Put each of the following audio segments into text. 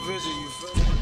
vision, you feel me?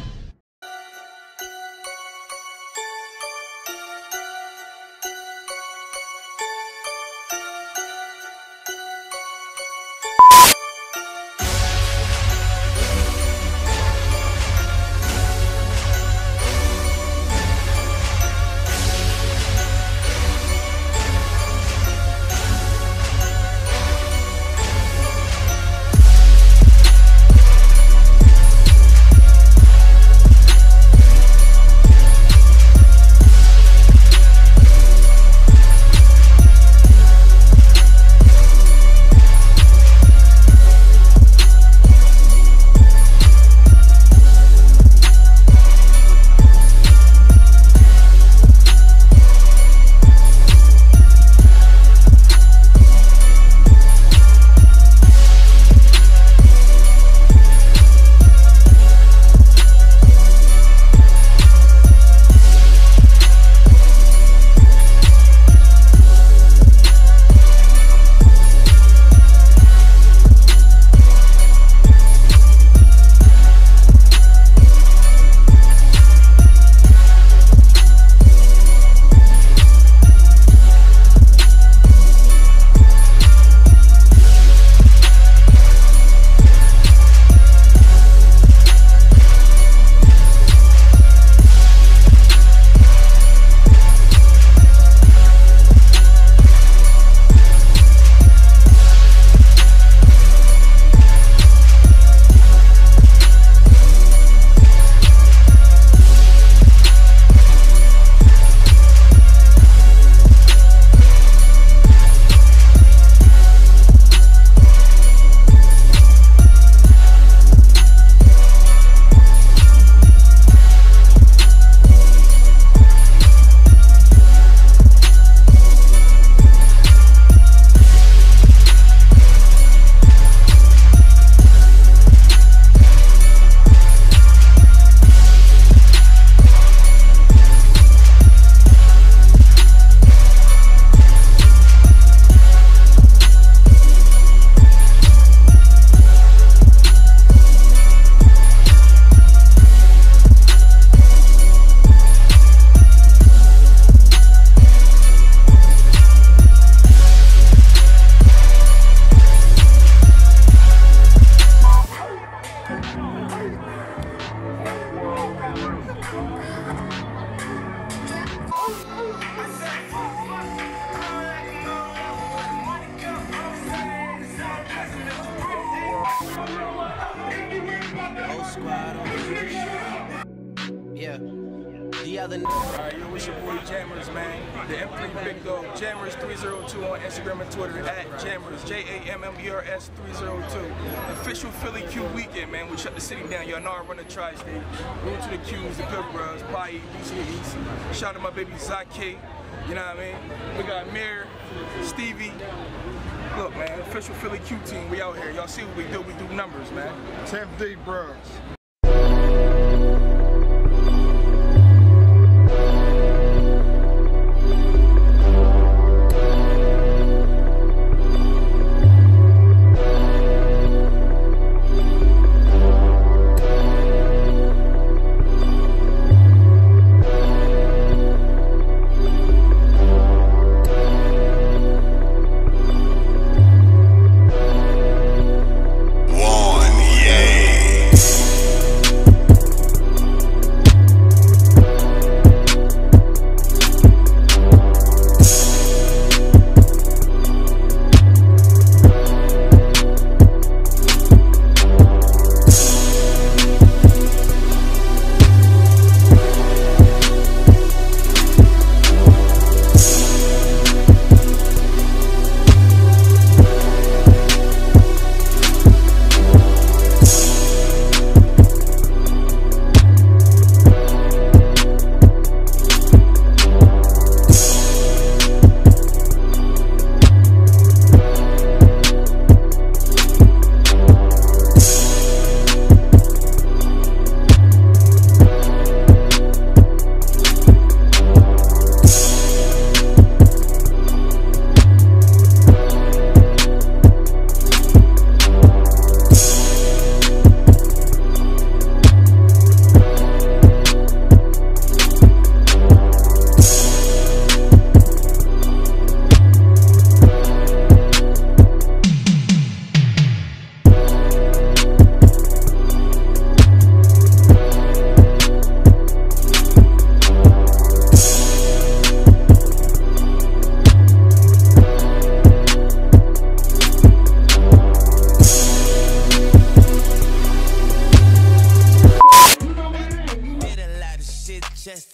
Yeah. The other Alright, yo, it's your boy Jammers, man. The M3 Big Dog, Jammers 302 on Instagram and Twitter, at Jammers, Jammers 302. Official Philly Q weekend, man. We shut the city down. Y'all know I run the tri-state. Room to the Qs, the Good Bros, Pai, BC East. Shout out to my baby Zaki. You know what I mean? We got Mir, Stevie. Look, man, official Philly Q team. We out here. Y'all see what we do. We do numbers, man. 10D Bros.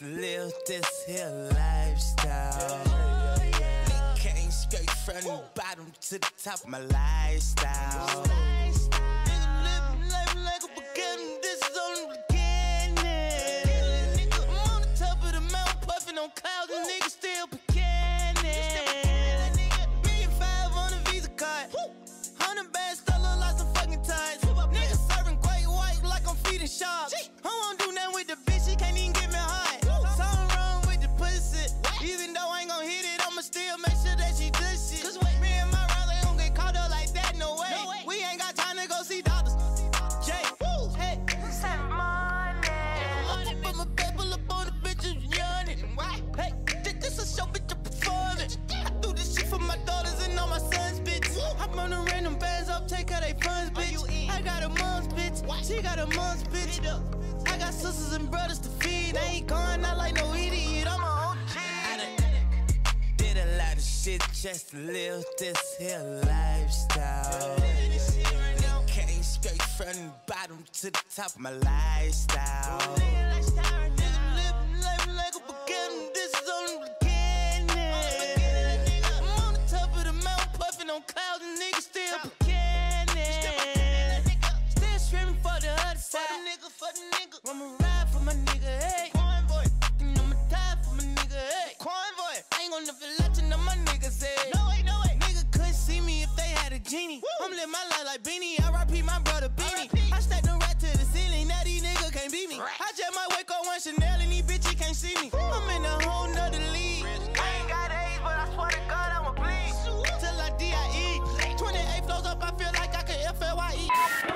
to live this here lifestyle. Came straight from the bottom to the top of my lifestyle. Nigga living life like a beginning, this is only the beginning. Nigga, I'm on the top of the mountain, puffing on clouds, and niggas still beginning. $1,500,000 on a Visa card, 100 bands, still look like some fucking ties. Niggas serving great white like I'm feeding sharks. I won't do nothing with the bitch, she can't even get me high. Something wrong with the pussy, even though I ain't gon' hit it, I'ma still make sure that she does shit. Cause me and my rounds, they don't get caught up like that, no way. We ain't got time to go see doctors. Jay, hey, send money. Put my paper up on the bitches yawning. Hey, this a show, bitch, I'm performing. I do this shit for my daughters and all my sons, bitch. I'm on the random bands up, take her they funds, bitch. I got a mom's bitch, she got a mom's bitch. I got sisters and brothers to feed. I ain't going out like no idiot, I'm a OG. Did a lot of shit just to live this here lifestyle. Came straight from the bottom to the top of my lifestyle. Nigga living life like a beginning, this is only the beginning. I'm on the top of the mountain, puffing on clouds, and niggas still beginning. Still screaming for the other side. For the nigga, I'ma ride for my nigga, hey. Convoy, and I'ma die for my nigga, hey. Convoy, I ain't gon' never let you know my niggas, hey. No way, no way. Nigga couldn't see me if they had a genie. I'm living my life like Beanie, R.I.P. my brother Beanie. I stacked them right to the ceiling, now these niggas can't beat me. I just might wake up one Chanel and these bitches can't see me. I'm in a whole nother league. I ain't got AIDS, but I swear to God I'ma bleed. Till I D.I.E. 28 flows up, I feel like I can F.L.Y.E.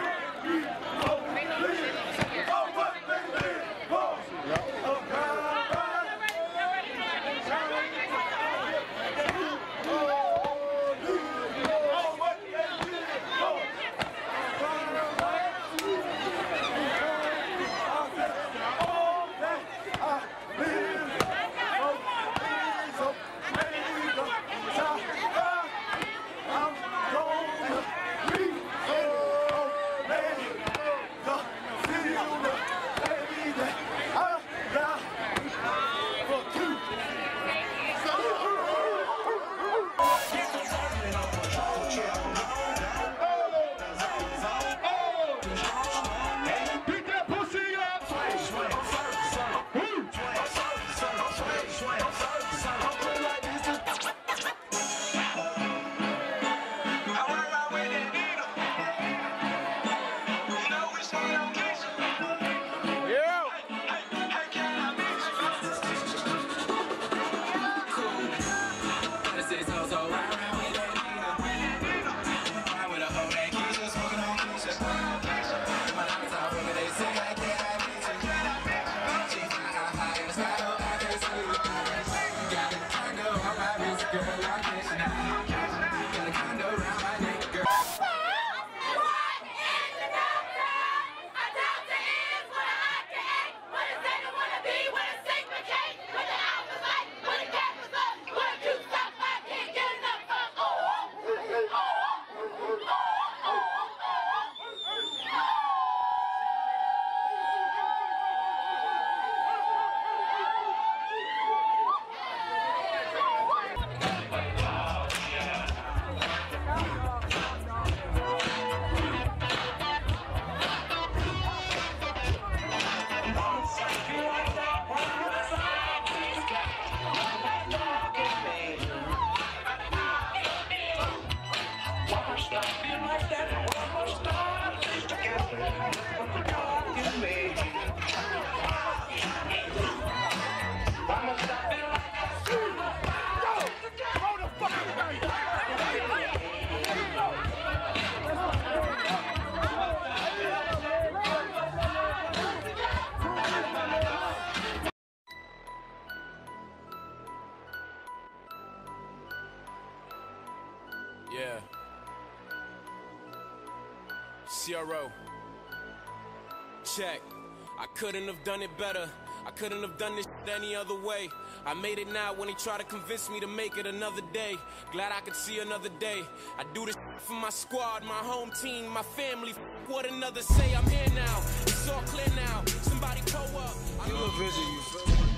Yeah. CRO. Check. I couldn't have done it better. I couldn't have done this shit any other way. I made it now when they try to convince me to make it another day. Glad I could see another day. I do this shit for my squad, my home team, my family. What another say, I'm here now. It's all clear now. Somebody pull up. Give a vision, you feel me?